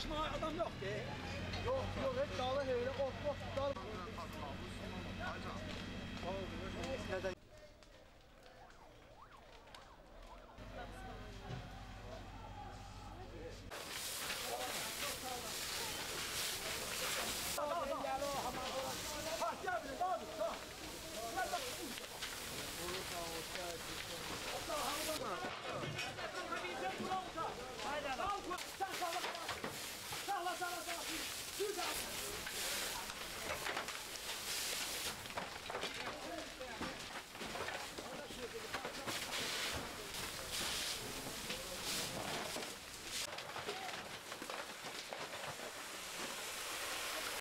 Kaçma adam yok ki. Yok, hep dağlı öyle, ot, dal